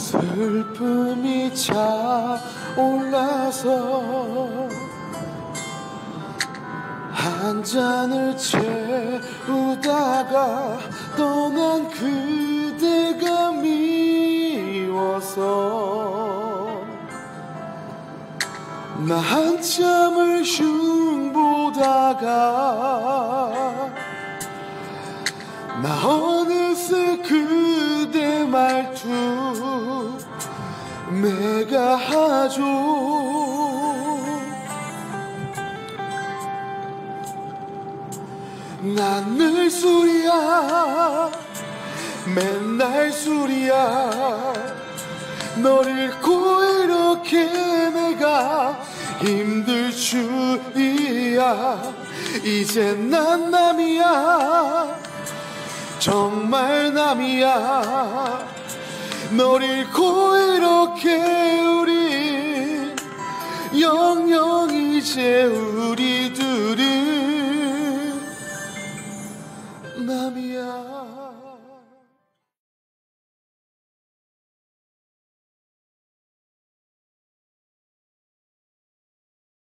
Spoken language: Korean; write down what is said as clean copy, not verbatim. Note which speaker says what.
Speaker 1: 슬픔이 차올라서 한 잔을 채우다가 떠난 그대가 미워서 나 한참을 흉보다가 나 어느새 그대 말투 내가 하죠. 난 늘 술이야 맨날 술이야 널 잃고 이렇게 내가 힘들 줄이야. 이제 난 남이야 정말 남이야. 널 잃고 이렇게 우리 영영 이제 우리 둘은 남이야.